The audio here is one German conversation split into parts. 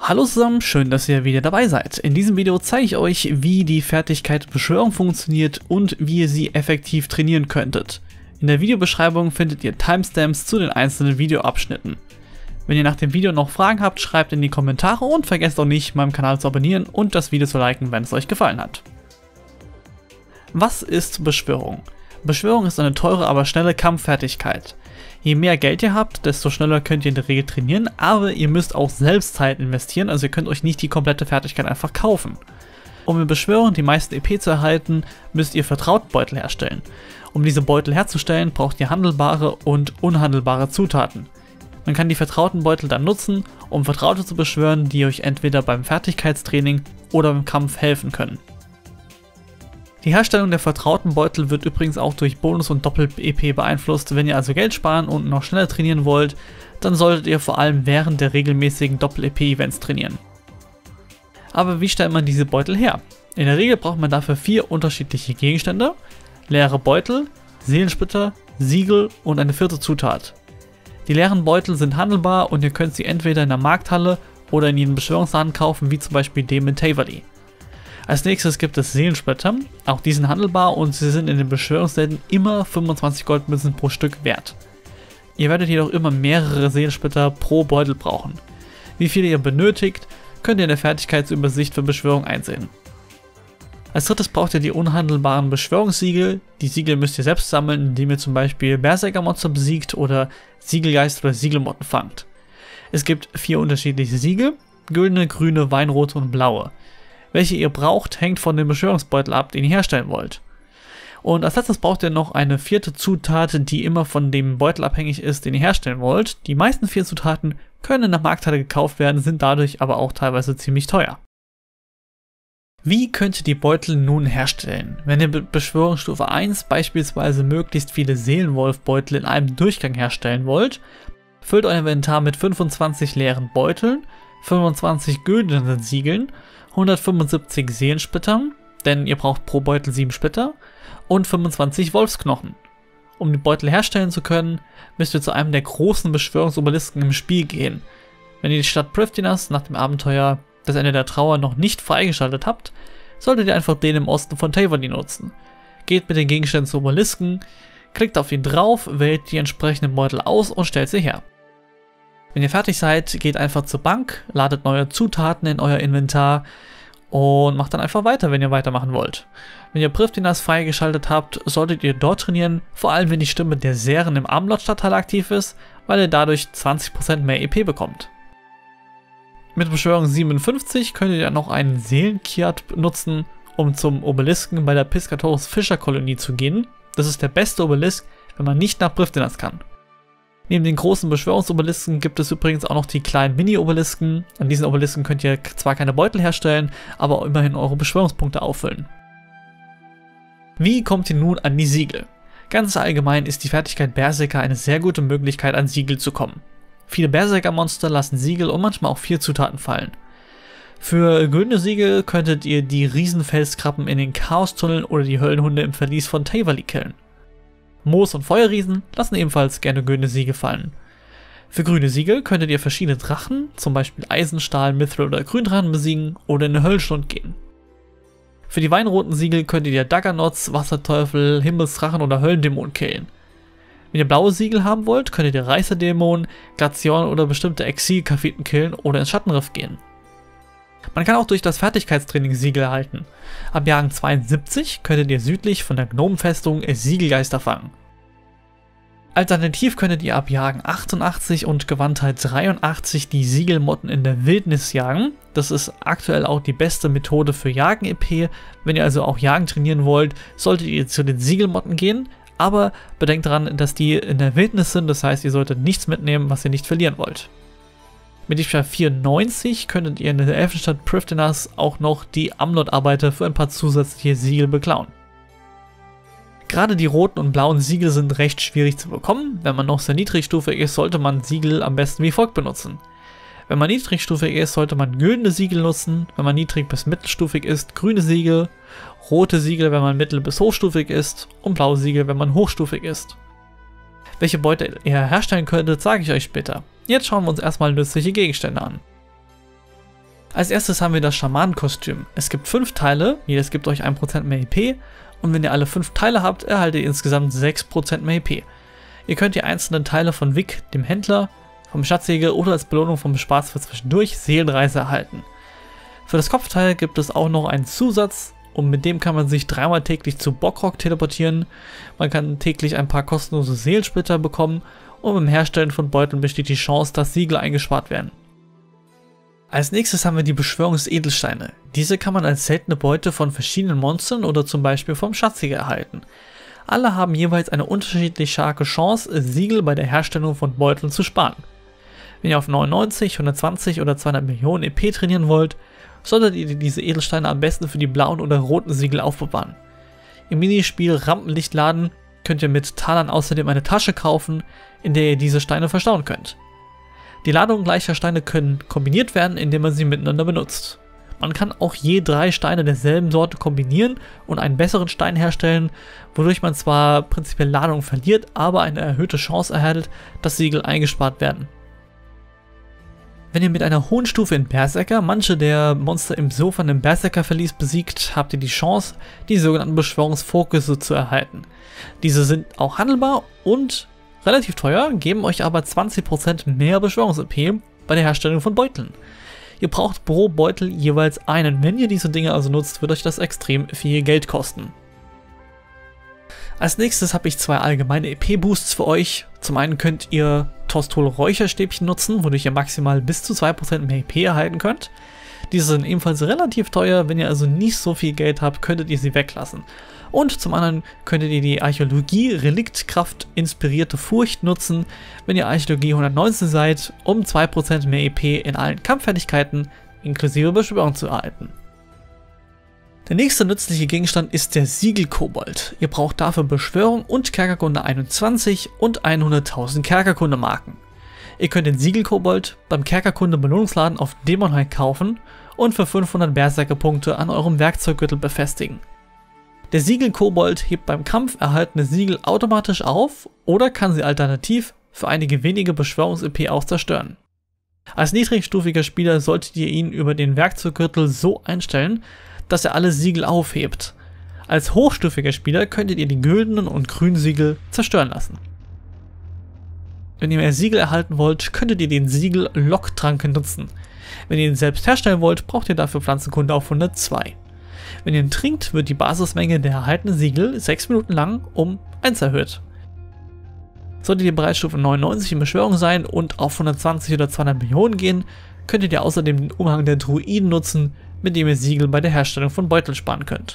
Hallo zusammen, schön, dass ihr wieder dabei seid. In diesem Video zeige ich euch, wie die Fertigkeit Beschwörung funktioniert und wie ihr sie effektiv trainieren könntet. In der Videobeschreibung findet ihr Timestamps zu den einzelnen Videoabschnitten. Wenn ihr nach dem Video noch Fragen habt, schreibt in die Kommentare und vergesst auch nicht, meinem Kanal zu abonnieren und das Video zu liken, wenn es euch gefallen hat. Was ist Beschwörung? Beschwörung ist eine teure, aber schnelle Kampffertigkeit. Je mehr Geld ihr habt, desto schneller könnt ihr in der Regel trainieren, aber ihr müsst auch selbst Zeit investieren, also ihr könnt euch nicht die komplette Fertigkeit einfach kaufen. Um in Beschwörung die meisten EP zu erhalten, müsst ihr Vertrautbeutel herstellen. Um diese Beutel herzustellen, braucht ihr handelbare und unhandelbare Zutaten. Man kann die vertrauten Beutel dann nutzen, um Vertraute zu beschwören, die euch entweder beim Fertigkeitstraining oder im Kampf helfen können. Die Herstellung der vertrauten Beutel wird übrigens auch durch Bonus- und Doppel-EP beeinflusst. Wenn ihr also Geld sparen und noch schneller trainieren wollt, dann solltet ihr vor allem während der regelmäßigen Doppel-EP-Events trainieren. Aber wie stellt man diese Beutel her? In der Regel braucht man dafür 4 unterschiedliche Gegenstände: leere Beutel, Seelensplitter, Siegel und eine 4. Zutat. Die leeren Beutel sind handelbar und ihr könnt sie entweder in der Markthalle oder in jedem Beschwörungsladen kaufen, wie zum Beispiel dem in Taverley. Als nächstes gibt es Seelensplitter, auch die sind handelbar und sie sind in den Beschwörungsläden immer 25 Goldmünzen pro Stück wert. Ihr werdet jedoch immer mehrere Seelensplitter pro Beutel brauchen. Wie viele ihr benötigt, könnt ihr in der Fertigkeitsübersicht für Beschwörung einsehen. Als drittes braucht ihr die unhandelbaren Beschwörungssiegel. Die Siegel müsst ihr selbst sammeln, indem ihr zum Beispiel Berserker-Monster besiegt oder Siegelgeist oder Siegelmotten fangt. Es gibt 4 unterschiedliche Siegel: güldene, grüne, weinrote und blaue. Welche ihr braucht, hängt von dem Beschwörungsbeutel ab, den ihr herstellen wollt. Und als letztes braucht ihr noch eine 4. Zutat, die immer von dem Beutel abhängig ist, den ihr herstellen wollt. Die meisten 4 Zutaten können in der Markthalle gekauft werden, sind dadurch aber auch teilweise ziemlich teuer. Wie könnt ihr die Beutel nun herstellen? Wenn ihr mit Beschwörungsstufe 1 beispielsweise möglichst viele Seelenwolf-Beutel in einem Durchgang herstellen wollt, füllt euer Inventar mit 25 leeren Beuteln, 25 güldenen Siegeln, 175 Seelensplittern, denn ihr braucht pro Beutel 7 Splitter, und 25 Wolfsknochen. Um die Beutel herstellen zu können, müsst ihr zu einem der großen Beschwörungsobelisken im Spiel gehen. Wenn ihr die Stadt Prifddinas nach dem Abenteuer Das Ende der Trauer noch nicht freigeschaltet habt, solltet ihr einfach den im Osten von Taverley nutzen. Geht mit den Gegenständen zu Obelisken, klickt auf ihn drauf, wählt die entsprechenden Beutel aus und stellt sie her. Wenn ihr fertig seid, geht einfach zur Bank, ladet neue Zutaten in euer Inventar und macht dann einfach weiter, wenn ihr weitermachen wollt. Wenn ihr Prifddinas freigeschaltet habt, solltet ihr dort trainieren, vor allem wenn die Stimme der Seren im Armlord-Stadtteil aktiv ist, weil ihr dadurch 20% mehr EP bekommt. Mit Beschwörung 57 könnt ihr dann noch einen Seelenkiat nutzen, um zum Obelisken bei der Piscatoris Fischerkolonie zu gehen. Das ist der beste Obelisk, wenn man nicht nach Prifddinas kann. Neben den großen Beschwörungsobelisken gibt es übrigens auch noch die kleinen Mini-Obelisken. An diesen Obelisken könnt ihr zwar keine Beutel herstellen, aber auch immerhin eure Beschwörungspunkte auffüllen. Wie kommt ihr nun an die Siegel? Ganz allgemein ist die Fertigkeit Berserker eine sehr gute Möglichkeit, an Siegel zu kommen. Viele Berserker-Monster lassen Siegel und manchmal auch 4 Zutaten fallen. Für güldene Siegel könntet ihr die Riesenfelskrabben in den Chaostunneln oder die Höllenhunde im Verlies von Taverley killen. Moos- und Feuerriesen lassen ebenfalls gerne grüne Siegel fallen. Für grüne Siegel könntet ihr verschiedene Drachen, zum Beispiel Eisenstahl, Mithril oder Gründrachen besiegen oder in eine Höllenstund gehen. Für die weinroten Siegel könntet ihr Daggernots, Wasserteufel, Himmelsdrachen oder Höllendämonen killen. Wenn ihr blaue Siegel haben wollt, könntet ihr Reißerdämonen, Glazion oder bestimmte Exilkafiten killen oder ins Schattenriff gehen. Man kann auch durch das Fertigkeitstraining Siegel erhalten. Ab Jagen 72 könntet ihr südlich von der Gnomenfestung Siegelgeister fangen. Alternativ könntet ihr ab Jagen 88 und Gewandtheit 83 die Siegelmotten in der Wildnis jagen. Das ist aktuell auch die beste Methode für Jagen-EP. Wenn ihr also auch Jagen trainieren wollt, solltet ihr zu den Siegelmotten gehen. Aber bedenkt daran, dass die in der Wildnis sind, das heißt, ihr solltet nichts mitnehmen, was ihr nicht verlieren wollt. Mit Diebstahl 94 könntet ihr in der Elfenstadt Prifddinas auch noch die Amlot-Arbeiter für ein paar zusätzliche Siegel beklauen. Gerade die roten und blauen Siegel sind recht schwierig zu bekommen. Wenn man noch sehr niedrigstufig ist, sollte man Siegel am besten wie folgt benutzen. Wenn man niedrigstufig ist, sollte man güldene Siegel nutzen. Wenn man niedrig bis mittelstufig ist, grüne Siegel. Rote Siegel, wenn man mittel- bis hochstufig ist. Und blaue Siegel, wenn man hochstufig ist. Welche Beute ihr herstellen könntet, sage ich euch später. Jetzt schauen wir uns erstmal nützliche Gegenstände an. Als erstes haben wir das Schamanenkostüm. Es gibt 5 Teile, jedes gibt euch 1% mehr EP und wenn ihr alle 5 Teile habt, erhaltet ihr insgesamt 6% mehr EP. Ihr könnt die einzelnen Teile von Vic, dem Händler, vom Schatzjäger oder als Belohnung vom Spaß für zwischendurch Seelenreise erhalten. Für das Kopfteil gibt es auch noch einen Zusatz und mit dem kann man sich 3-mal täglich zu Bockrock teleportieren. Man kann täglich ein paar kostenlose Seelensplitter bekommen und beim Herstellen von Beuteln besteht die Chance, dass Siegel eingespart werden. Als nächstes haben wir die Beschwörungsedelsteine. Diese kann man als seltene Beute von verschiedenen Monstern oder zum Beispiel vom Schatzjäger erhalten. Alle haben jeweils eine unterschiedlich starke Chance, Siegel bei der Herstellung von Beuteln zu sparen. Wenn ihr auf 99, 120 oder 200 Millionen EP trainieren wollt, solltet ihr diese Edelsteine am besten für die blauen oder roten Siegel aufbewahren. Im Minispiel Rampenlichtladen könnt ihr mit Talern außerdem eine Tasche kaufen, in der ihr diese Steine verstauen könnt. Die Ladungen gleicher Steine können kombiniert werden, indem man sie miteinander benutzt. Man kann auch je 3 Steine derselben Sorte kombinieren und einen besseren Stein herstellen, wodurch man zwar prinzipiell Ladungen verliert, aber eine erhöhte Chance erhält, dass Siegel eingespart werden. Wenn ihr mit einer hohen Stufe in Berserker manche der Monster im Sofern im Berserker-Verlies besiegt, habt ihr die Chance, die sogenannten Beschwörungsfokusse zu erhalten. Diese sind auch handelbar und relativ teuer, geben euch aber 20% mehr Beschwörungs-EP bei der Herstellung von Beuteln. Ihr braucht pro Beutel jeweils einen. Wenn ihr diese Dinge also nutzt, wird euch das extrem viel Geld kosten. Als nächstes habe ich 2 allgemeine EP-Boosts für euch. Zum einen könnt ihr Tostol Räucherstäbchen nutzen, wodurch ihr maximal bis zu 2% mehr EP erhalten könnt. Diese sind ebenfalls relativ teuer, wenn ihr also nicht so viel Geld habt, könntet ihr sie weglassen. Und zum anderen könntet ihr die Archäologie Reliktkraft inspirierte Furcht nutzen, wenn ihr Archäologie 119 seid, um 2% mehr EP in allen Kampffertigkeiten inklusive Beschwörung zu erhalten. Der nächste nützliche Gegenstand ist der Siegelkobold. Ihr braucht dafür Beschwörung und Kerkerkunde 21 und 100.000 Kerkerkunde Marken. Ihr könnt den Siegelkobold beim Kerkerkunde Belohnungsladen auf Dämonheim kaufen und für 500 Berserker-Punkte an eurem Werkzeuggürtel befestigen. Der Siegelkobold hebt beim Kampf erhaltene Siegel automatisch auf oder kann sie alternativ für einige wenige Beschwörungs-EP auch zerstören. Als niedrigstufiger Spieler solltet ihr ihn über den Werkzeuggürtel so einstellen, dass er alle Siegel aufhebt. Als hochstufiger Spieler könntet ihr die güldenen und grünen Siegel zerstören lassen. Wenn ihr mehr Siegel erhalten wollt, könntet ihr den Siegel Locktrank nutzen. Wenn ihr ihn selbst herstellen wollt, braucht ihr dafür Pflanzenkunde auf 102. Wenn ihr ihn trinkt, wird die Basismenge der erhaltenen Siegel 6 Minuten lang um 1 erhöht. Solltet ihr bereits Stufe 99 in Beschwörung sein und auf 120 oder 200 Millionen gehen, könntet ihr außerdem den Umhang der Druiden nutzen, mit dem ihr Siegel bei der Herstellung von Beuteln sparen könnt.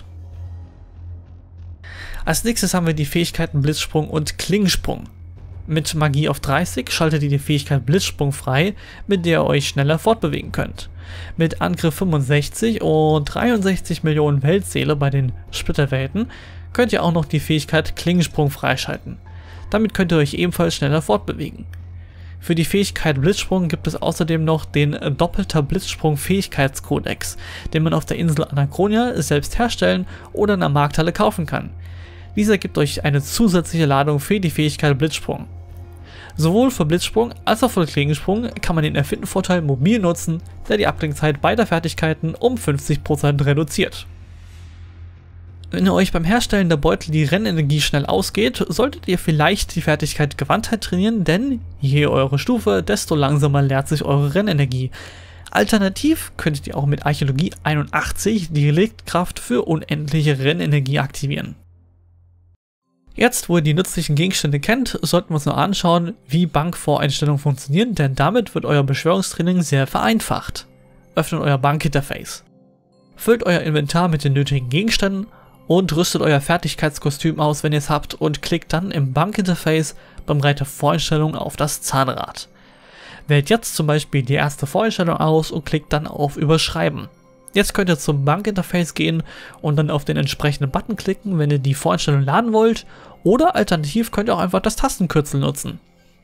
Als nächstes haben wir die Fähigkeiten Blitzsprung und Klingensprung. Mit Magie auf 30 schaltet ihr die Fähigkeit Blitzsprung frei, mit der ihr euch schneller fortbewegen könnt. Mit Angriff 65 und 63 Millionen Weltseele bei den Splitterwelten könnt ihr auch noch die Fähigkeit Klingensprung freischalten. Damit könnt ihr euch ebenfalls schneller fortbewegen. Für die Fähigkeit Blitzsprung gibt es außerdem noch den doppelter Blitzsprung-Fähigkeitskodex, den man auf der Insel Anachronia selbst herstellen oder in der Markthalle kaufen kann. Dieser gibt euch eine zusätzliche Ladung für die Fähigkeit Blitzsprung. Sowohl für Blitzsprung als auch für Klingensprung kann man den Erfindenvorteil mobil nutzen, der die Abklingzeit beider Fertigkeiten um 50% reduziert. Wenn ihr euch beim Herstellen der Beutel die Rennenergie schnell ausgeht, solltet ihr vielleicht die Fertigkeit Gewandtheit trainieren, denn je höher eure Stufe, desto langsamer leert sich eure Rennenergie. Alternativ könntet ihr auch mit Archäologie 81 die Reliktkraft für unendliche Rennenergie aktivieren. Jetzt, wo ihr die nützlichen Gegenstände kennt, sollten wir uns noch anschauen, wie Bankvoreinstellungen funktionieren, denn damit wird euer Beschwörungstraining sehr vereinfacht. Öffnet euer Bankinterface. Füllt euer Inventar mit den nötigen Gegenständen und rüstet euer Fertigkeitskostüm aus, wenn ihr es habt, und klickt dann im Bankinterface beim Reiter Voreinstellungen auf das Zahnrad. Wählt jetzt zum Beispiel die erste Voreinstellung aus und klickt dann auf Überschreiben. Jetzt könnt ihr zum Bankinterface gehen und dann auf den entsprechenden Button klicken, wenn ihr die Voreinstellung laden wollt, oder alternativ könnt ihr auch einfach das Tastenkürzel nutzen.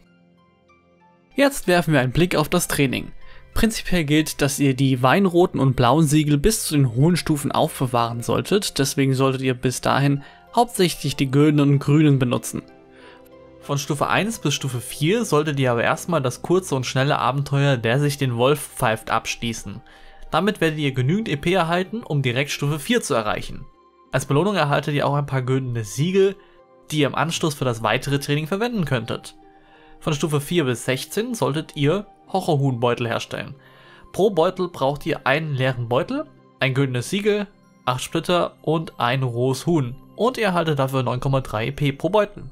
Jetzt werfen wir einen Blick auf das Training. Prinzipiell gilt, dass ihr die weinroten und blauen Siegel bis zu den hohen Stufen aufbewahren solltet, deswegen solltet ihr bis dahin hauptsächlich die güldenen und grünen benutzen. Von Stufe 1 bis Stufe 4 solltet ihr aber erstmal das kurze und schnelle Abenteuer Der sich den Wolf pfeift abschließen. Damit werdet ihr genügend EP erhalten, um direkt Stufe 4 zu erreichen. Als Belohnung erhaltet ihr auch ein paar güldene Siegel, die ihr im Anschluss für das weitere Training verwenden könntet. Von Stufe 4 bis 16 solltet ihr Horrorhuhn-Beutel herstellen. Pro Beutel braucht ihr einen leeren Beutel, ein güldenes Siegel, 8 Splitter und ein rohes Huhn. Und ihr erhaltet dafür 9,3 EP pro Beutel.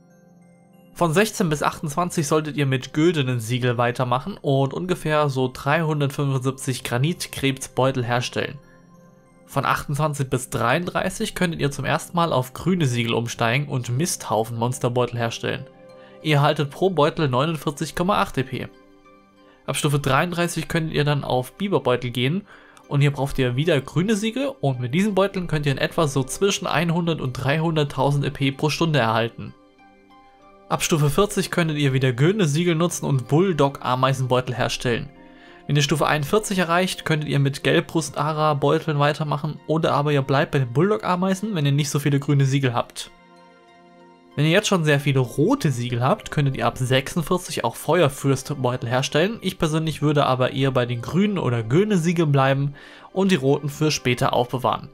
Von 16 bis 28 solltet ihr mit güldenen Siegel weitermachen und ungefähr so 375 Granitkrebsbeutel herstellen. Von 28 bis 33 könntet ihr zum ersten Mal auf grüne Siegel umsteigen und Misthaufen-Monsterbeutel herstellen. Ihr erhaltet pro Beutel 49,8 EP. Ab Stufe 33 könnt ihr dann auf Biberbeutel gehen und hier braucht ihr wieder grüne Siegel und mit diesen Beuteln könnt ihr in etwa so zwischen 100 und 300.000 EP pro Stunde erhalten. Ab Stufe 40 könntet ihr wieder güldene Siegel nutzen und Bulldog-Ameisenbeutel herstellen. Wenn ihr Stufe 41 erreicht, könntet ihr mit Gelbrust-Ara-Beuteln weitermachen oder aber ihr bleibt bei den Bulldog-Ameisen, wenn ihr nicht so viele grüne Siegel habt. Wenn ihr jetzt schon sehr viele rote Siegel habt, könntet ihr ab 46 auch Feuerfürst-Beutel herstellen. Ich persönlich würde aber eher bei den grünen oder güldenen Siegeln bleiben und die roten für später aufbewahren.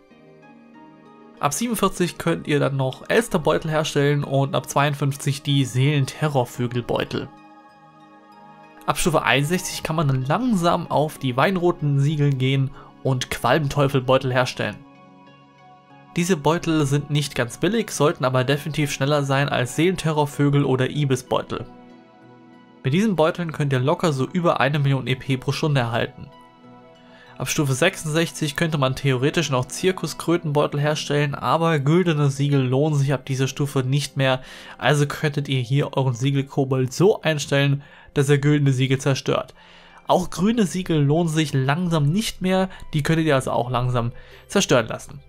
Ab 47 könnt ihr dann noch Elsterbeutel herstellen und ab 52 die Seelenterrorvögelbeutel. Ab Stufe 61 kann man dann langsam auf die weinroten Siegel gehen und Qualbenteufelbeutel herstellen. Diese Beutel sind nicht ganz billig, sollten aber definitiv schneller sein als Seelenterrorvögel oder Ibisbeutel. Mit diesen Beuteln könnt ihr locker so über 1 Million EP pro Stunde erhalten. Ab Stufe 66 könnte man theoretisch noch Zirkuskrötenbeutel herstellen, aber güldene Siegel lohnen sich ab dieser Stufe nicht mehr, also könntet ihr hier euren Siegelkobold so einstellen, dass er güldene Siegel zerstört. Auch grüne Siegel lohnen sich langsam nicht mehr, die könntet ihr also auch langsam zerstören lassen.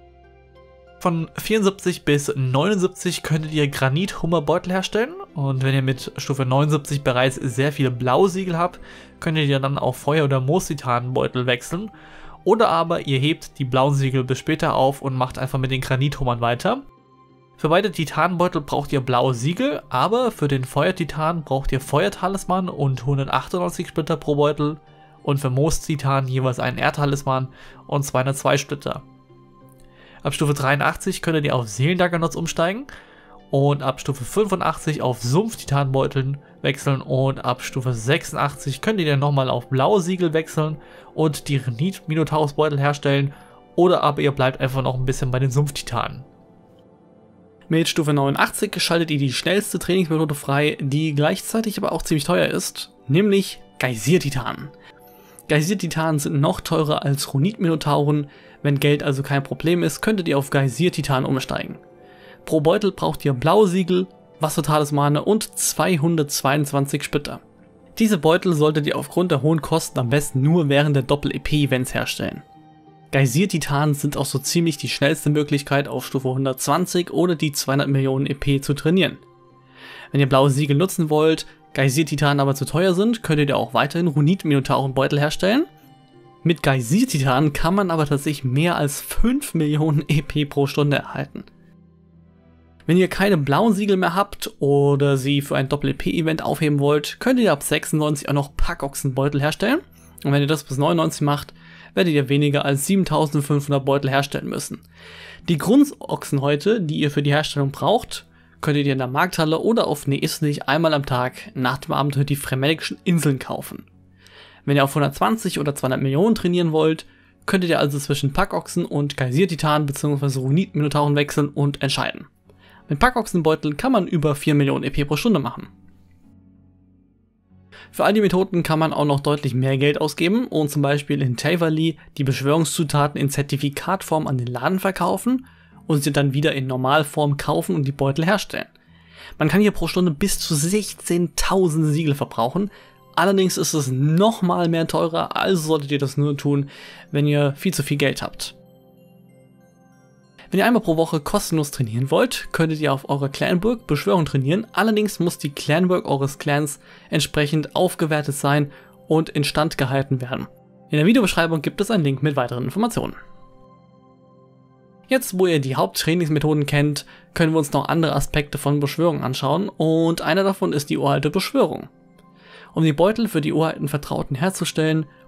Von 74 bis 79 könntet ihr Granit-Hummerbeutel herstellen und wenn ihr mit Stufe 79 bereits sehr viele blaue Siegel habt, könntet ihr dann auf Feuer- oder Moos-Titanenbeutel wechseln oder aber ihr hebt die blauen Siegel bis später auf und macht einfach mit den Granithummern weiter. Für beide Titanenbeutel braucht ihr blaue Siegel, aber für den Feuer-Titan braucht ihr Feuertalisman und 198 Splitter pro Beutel und für Moos-Titan jeweils einen Erdtalisman und 202 Splitter. Ab Stufe 83 könntet ihr auf Seelendaggernotz umsteigen und ab Stufe 85 auf Sumpf-Titanbeuteln wechseln und ab Stufe 86 könnt ihr dann nochmal auf blaue Siegel wechseln und die Renit-Minotaurus-Beutel herstellen oder aber ihr bleibt einfach noch ein bisschen bei den Sumpf-Titanen. Mit Stufe 89 schaltet ihr die schnellste Trainingsmethode frei, die gleichzeitig aber auch ziemlich teuer ist, nämlich Geysir-Titanen. Geysir-Titanen sind noch teurer als Runit-Minotauren. Wenn Geld also kein Problem ist, könntet ihr auf Geysir-Titanen umsteigen. Pro Beutel braucht ihr blaue Siegel, Wassertalismane und 222 Splitter. Diese Beutel solltet ihr aufgrund der hohen Kosten am besten nur während der Doppel-EP-Events herstellen. Geysir-Titanen sind auch so ziemlich die schnellste Möglichkeit auf Stufe 120 oder die 200 Millionen EP zu trainieren. Wenn ihr blaue Siegel nutzen wollt, Geysir-Titanen aber zu teuer sind, könnt ihr auch weiterhin Runit-Minotauren-Beutel herstellen. Mit Geysir-Titanen kann man aber tatsächlich mehr als 5 Millionen EP pro Stunde erhalten. Wenn ihr keine blauen Siegel mehr habt oder sie für ein Doppel-EP-Event aufheben wollt, könnt ihr ab 96 auch noch Packochsenbeutel herstellen. Und wenn ihr das bis 99 macht, werdet ihr weniger als 7500 Beutel herstellen müssen. Die Grundochsenhäute, die ihr für die Herstellung braucht, könntet ihr in der Markthalle oder auf Neislich einmal am Tag nach dem Abenteuer die Fremennikischen Inseln kaufen. Wenn ihr auf 120 oder 200 Millionen trainieren wollt, könntet ihr also zwischen Packochsen und Geysir-Titanen bzw. Runit-Minotauren wechseln und entscheiden. Mit Packochsenbeuteln kann man über 4 Millionen EP pro Stunde machen. Für all die Methoden kann man auch noch deutlich mehr Geld ausgeben und zum Beispiel in Taverley die Beschwörungszutaten in Zertifikatform an den Laden verkaufen und sie dann wieder in Normalform kaufen und die Beutel herstellen. Man kann hier pro Stunde bis zu 16.000 Siegel verbrauchen, allerdings ist es nochmal mehr teurer, also solltet ihr das nur tun, wenn ihr viel zu viel Geld habt. Wenn ihr einmal pro Woche kostenlos trainieren wollt, könntet ihr auf eurer Clanburg Beschwörung trainieren, allerdings muss die Clanburg eures Clans entsprechend aufgewertet sein und instand gehalten werden. In der Videobeschreibung gibt es einen Link mit weiteren Informationen. Jetzt, wo ihr die Haupttrainingsmethoden kennt, können wir uns noch andere Aspekte von Beschwörung anschauen und einer davon ist die uralte Beschwörung. Um die Beutel für die uralten Vertrauten herzustellen,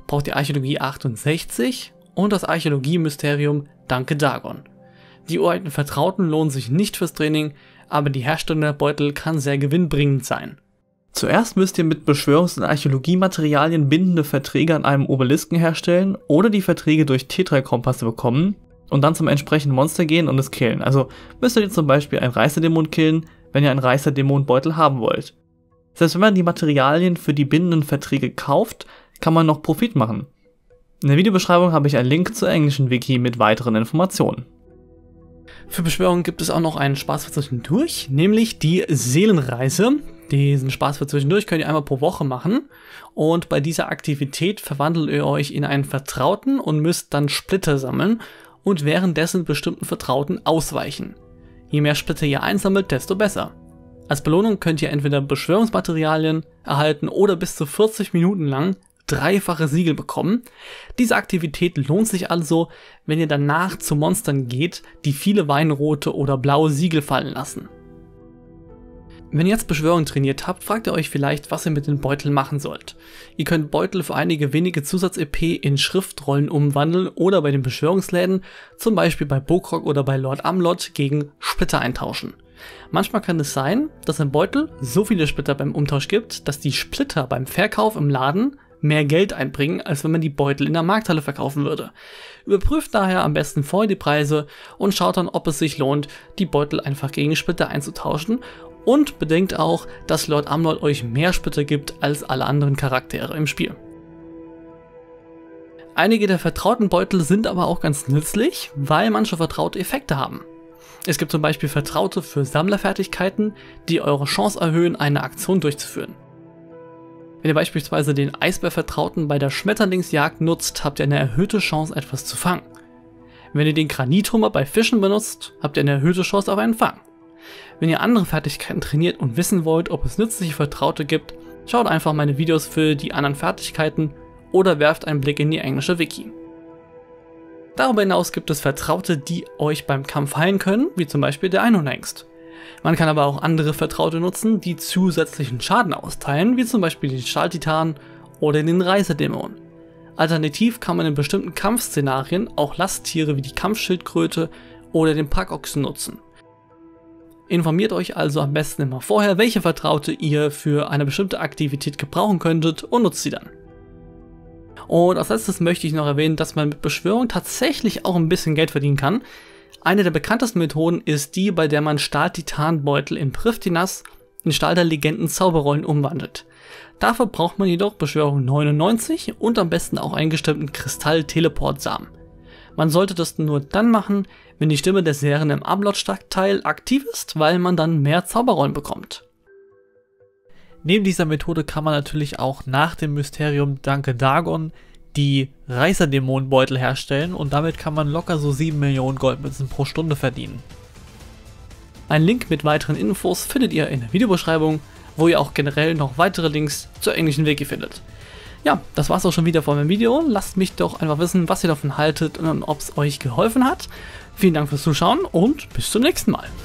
braucht ihr Archäologie 68 und das Archäologie-Mysterium Danke Dagon. Die uralten Vertrauten lohnen sich nicht fürs Training, aber die Herstellung der Beutel kann sehr gewinnbringend sein. Zuerst müsst ihr mit Beschwörungs- und Archäologie-Materialien bindende Verträge an einem Obelisken herstellen oder die Verträge durch Tetrakompasse bekommen und dann zum entsprechenden Monster gehen und es killen. Also müsst ihr zum Beispiel einen Reißerdämon killen, wenn ihr einen Reißerdämon-Beutel haben wollt. Selbst wenn man die Materialien für die bindenden Verträge kauft, kann man noch Profit machen. In der Videobeschreibung habe ich einen Link zur englischen Wiki mit weiteren Informationen. Für Beschwörungen gibt es auch noch einen Spaß für zwischendurch, nämlich die Seelenreise. Diesen Spaß für zwischendurch könnt ihr einmal pro Woche machen und bei dieser Aktivität verwandelt ihr euch in einen Vertrauten und müsst dann Splitter sammeln und währenddessen bestimmten Vertrauten ausweichen. Je mehr Splitter ihr einsammelt, desto besser. Als Belohnung könnt ihr entweder Beschwörungsmaterialien erhalten oder bis zu 40 Minuten lang dreifache Siegel bekommen. Diese Aktivität lohnt sich also, wenn ihr danach zu Monstern geht, die viele weinrote oder blaue Siegel fallen lassen. Wenn ihr jetzt Beschwörung trainiert habt, fragt ihr euch vielleicht, was ihr mit den Beuteln machen sollt. Ihr könnt Beutel für einige wenige Zusatz-EP in Schriftrollen umwandeln oder bei den Beschwörungsläden, zum Beispiel bei Bokrok oder bei Lord Amlot, gegen Splitter eintauschen. Manchmal kann es sein, dass ein Beutel so viele Splitter beim Umtausch gibt, dass die Splitter beim Verkauf im Laden mehr Geld einbringen, als wenn man die Beutel in der Markthalle verkaufen würde. Überprüft daher am besten vorher die Preise und schaut dann, ob es sich lohnt, die Beutel einfach gegen Splitter einzutauschen. Und bedenkt auch, dass Lord Amlot euch mehr Splitter gibt als alle anderen Charaktere im Spiel. Einige der vertrauten Beutel sind aber auch ganz nützlich, weil manche vertraute Effekte haben. Es gibt zum Beispiel Vertraute für Sammlerfertigkeiten, die eure Chance erhöhen, eine Aktion durchzuführen. Wenn ihr beispielsweise den Eisbär-Vertrauten bei der Schmetterlingsjagd nutzt, habt ihr eine erhöhte Chance, etwas zu fangen. Wenn ihr den Granithummer bei Fischen benutzt, habt ihr eine erhöhte Chance auf einen Fang. Wenn ihr andere Fertigkeiten trainiert und wissen wollt, ob es nützliche Vertraute gibt, schaut einfach meine Videos für die anderen Fertigkeiten oder werft einen Blick in die englische Wiki. Darüber hinaus gibt es Vertraute, die euch beim Kampf heilen können, wie zum Beispiel der Einhornhengst. Man kann aber auch andere Vertraute nutzen, die zusätzlichen Schaden austeilen, wie zum Beispiel den Stahltitan oder den Reißerdämon. Alternativ kann man in bestimmten Kampfszenarien auch Lasttiere wie die Kampfschildkröte oder den Packochsen nutzen. Informiert euch also am besten immer vorher, welche Vertraute ihr für eine bestimmte Aktivität gebrauchen könntet und nutzt sie dann. Und als letztes möchte ich noch erwähnen, dass man mit Beschwörung tatsächlich auch ein bisschen Geld verdienen kann. Eine der bekanntesten Methoden ist die, bei der man Stahl-Titan-Beutel in Priftinas in Stahl der Legenden Zauberrollen umwandelt. Dafür braucht man jedoch Beschwörung 99 und am besten auch einen gestimmten Kristall-Teleport-Samen. Man sollte das nur dann machen, wenn die Stimme der Serien im Amlot-Stadtteil aktiv ist, weil man dann mehr Zauberrollen bekommt. Neben dieser Methode kann man natürlich auch nach dem Mysterium Danke Dagon die Reißerdämon-Beutel herstellen und damit kann man locker so 7 Millionen Goldmünzen pro Stunde verdienen. Einen Link mit weiteren Infos findet ihr in der Videobeschreibung, wo ihr auch generell noch weitere Links zur englischen Wiki findet. Ja, das war's auch schon wieder von meinem Video. Lasst mich doch einfach wissen, was ihr davon haltet und ob es euch geholfen hat. Vielen Dank fürs Zuschauen und bis zum nächsten Mal.